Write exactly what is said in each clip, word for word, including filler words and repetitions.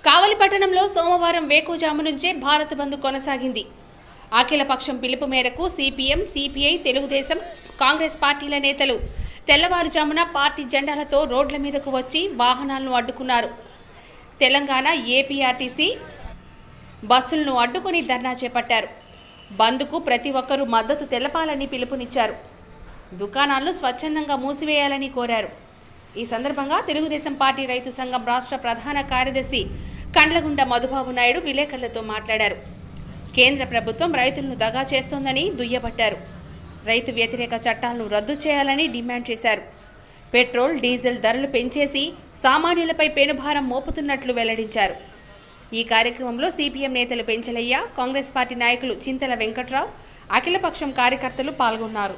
కావలి పట్టణంలో సోమవారం వేకుజాము నుంచే భారత్ బంద్ కొనసాగింది. అఖిలపక్షం పిలుపు మేరకు సిపిఎం, సిపిఐ, తెలుగుదేశం, కాంగ్రెస్ పార్టీల నేతలు తెల్లవారుజామున పార్టీ జెండాలతో రోడ్ల మీదకు వచ్చి వాహనాలను అడ్డుకున్నారు. తెలంగాణ ఏపీఆర్టీసీ బస్సులను అడ్డుకుని ధర్నా చేపట్టారు. బంద్కు ప్రతి ఒక్కరూ మద్దతు తెలపాలని పిలుపునిచ్చారు. దుకాణాలను స్వచ్ఛందంగా మూసివేయాలని కోరారు. ఈ సందర్భంగా తెలుగుదేశం పార్టీ రైతు సంఘం రాష్ట్ర ప్రధాన కార్యదర్శి కండ్లగుండ మధుబాబు నాయుడు విలేకరులతో మాట్లాడారు. కేంద్ర ప్రభుత్వం రైతులను దగా చేస్తోందని దుయ్యబట్టారు. రైతు వ్యతిరేక చట్టాలను రద్దు చేయాలని డిమాండ్ చేశారు. పెట్రోల్, డీజిల్ ధరలు పెంచేసి సామాన్యులపై పెనుభారం మోపుతున్నట్లు వెల్లడించారు. ఈ కార్యక్రమంలో సిపిఎం నేతలు పెంచలయ్య, కాంగ్రెస్ పార్టీ నాయకులు చింతల వెంకట్రావు, అఖిలపక్షం కార్యకర్తలు పాల్గొన్నారు.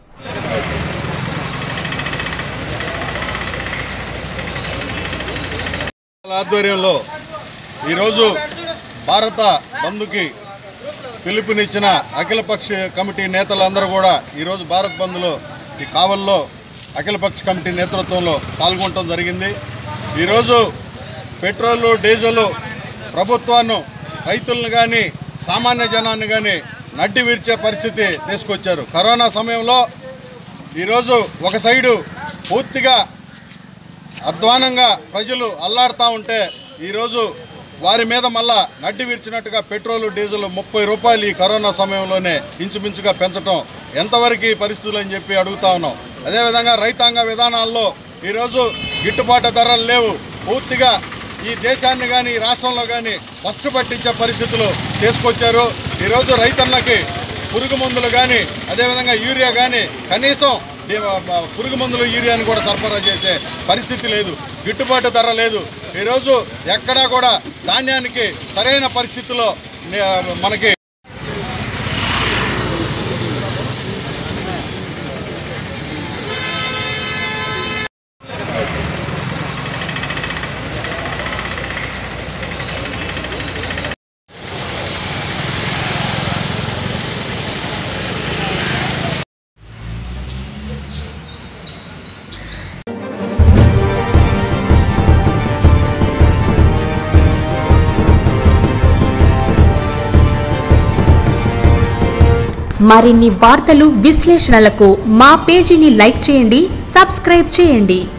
ఆధ్వర్యంలో ఈరోజు భారత బంద్కి పిలుపునిచ్చిన అఖిలపక్ష కమిటీ నేతలందరూ కూడా ఈరోజు భారత్ బంద్లో ఈ కావల్లో అఖిలపక్ష కమిటీ నేతృత్వంలో పాల్గొనడం జరిగింది. ఈరోజు పెట్రోలు, డీజిల్ ప్రభుత్వాన్ని, రైతులను కానీ సామాన్య జనాన్ని కానీ నడ్డి విరిచే పరిస్థితి తీసుకొచ్చారు. కరోనా సమయంలో ఈరోజు ఒక సైడు పూర్తిగా అధ్వానంగా ప్రజలు అల్లాడుతూ ఉంటే ఈరోజు వారి మీద మళ్ళా నడ్డి విరిచినట్టుగా పెట్రోలు, డీజిల్ ముప్పై రూపాయలు ఈ కరోనా సమయంలోనే ఇంచుమించుగా పెంచడం ఎంతవరకు పరిస్థితులు అని చెప్పి అడుగుతా ఉన్నాం. అదేవిధంగా రైతాంగ విధానాల్లో ఈరోజు గిట్టుబాటు ధరలు లేవు. పూర్తిగా ఈ దేశాన్ని కానీ ఈ రాష్ట్రంలో కానీ ఫస్ట్ పట్టించే పరిస్థితులు తీసుకొచ్చారు. ఈరోజు రైతన్నకి పురుగు మందులు కానీ అదేవిధంగా యూరియా కానీ కనీసం పురుగు మందులు యూరియాని కూడా సరఫరా చేసే పరిస్థితి లేదు, గిట్టుబాటు ధర లేదు. ఈరోజు ఎక్కడా కూడా ధాన్యానికి సరైన పరిస్థితుల్లో మనకి మరిన్ని వార్తలు, విశ్లేషణలకు మా పేజీని లైక్ చేయండి, సబ్స్క్రైబ్ చేయండి.